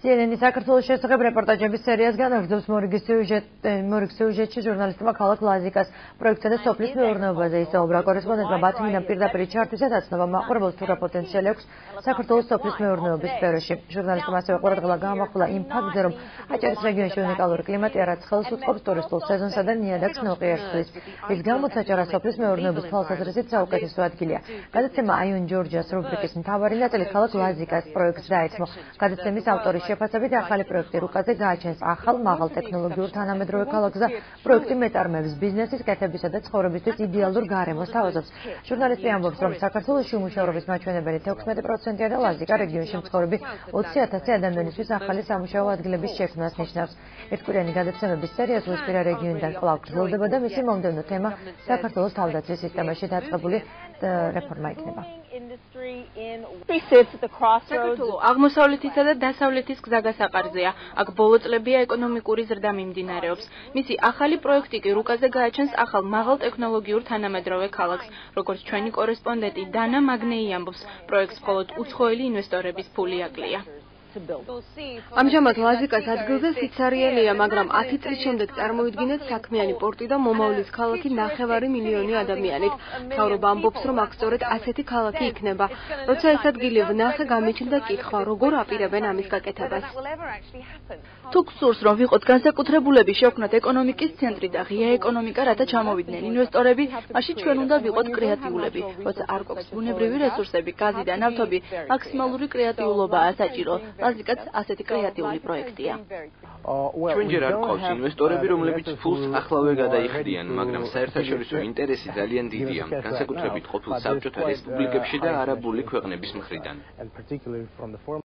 CNN-ის საქართველოს შესახებ რეპორტაჟების სერიას განაგრძობს მორიგ სიუჟეტში ჟურნალისტმა ქალაქ ლაზიკას პროექტსა და სოფლის მეურნეობაზე ისაუბრა. კორესპონდენტმა ბათუმიდან პირდაპირ ჩართვისას აცნობა მაყურებელს თუ რა პოტენციალი აქვს საქართველოს სოფლის მეურნეობის სფეროში. ჟურნალისტმა ასევე ყურადღება გაამახვილა იმ ფაქტზე, რომ აჭარის რეგიონში უნიკალური კლიმატია, რაც ხელს უწყობს ტურისტულ სეზონსა და ნიადაგს ნოყიერს. რის გამოც აჭარა სოფლის მეურნეობის თვალსაზრისით საუკეთესო ადგილია. გადაცემა აიონ ჯორჯიას რუბრიკის მთავარი ნაწილი ქალაქ ლაზიკას პროექტს დაეთმო. გადაცემის ავტორის შეფასებით ახალი პროექტი რუკაზე გააჩენს ახალ მაღალ ტექნოლოგიურ თანამედროვე ქალაქს და პროექტი მეტარმეებს ბიზნესის, კეთებისა და ცხოვრებისთვის იდეალურ გარემოს თავაზობს. ჟურნალისტი ამბობს, რომ საქართველოში უმუშავრობის მაჩვენებელი 16%-ია და ლაზიკა რეგიონში მცხოვრები 20,000 ადამიანისთვის ახალი სამუშაო ადგილების შექმნას ნიშნავს. ერთკვირიანი გადაცემების სერია ზღვისპირა რეგიონიდან კვლავ გრძელდება და მისი მომდევნო თემა საქართველოს თავდაცვის სისტემაში დაწყებული რეფორმა იქნება. საქართველო აღმოსავლეთისა და დასავლეთის გზაგასაყარზეა. აქ ბოლო წლებია ეკონომიკური ზრდა მიმდინარეობს. მისი ახალი პროექტი კი რუკაზე გააჩენს ახალ მაღალ ტექნოლოგიურ თანამედროვე ქალაქს. როგორც ჩვენი კორესპონდენტი დანა მაგნეი ამბობს, პროექტს მხოლოდ უცხოელი ინვესტორების ფული აკლია. ამჟამად ლაზიკას ადგილზე სიცარიელია, მაგრამ 10 წლის შემდეგ წარმოიდგინეთ საქმიანი პორტი და მომავლის ქალაქი 9 მილიონი ადამიანით. მთავრობა ამბობს, რომ აქ სწორედ ასეთი ქალაქი იქნება. როცა ეს ადგილი ვნახე, გამიჩნდა კითხვა, როგორ აპირებენ ამის გაკეთებას. თუ გსურს, რომ ვიყოთ განსაკუთრებულები, შევქმნათ ეკონომიკის ცენტრი და ღია ეკონომიკა, რათა ჩამოვიდნენ ინვესტორები, მაშინ ჩვენ უნდა ვიყოთ კრეატიულები. როცა არ გვაქვს ბუნებრივი რესურსები, გაზი და ნავთობი, მაქსიმალური კრეატიულობაა საჭირო. ლაზიკაც ასეთი კრეატიული პროექტია. ჩვენ ჯერ არ გვყავს ინვესტორები, რომლებიც ფულს ახლავე გადაიხდიან, მაგრამ საერთაშორისო ინტერესი ძალიან დიდია, განსაკუთრებით ყოფილ საბჭოთა რესპუბლიკებში და არაბული ქვეყნების მხრიდან.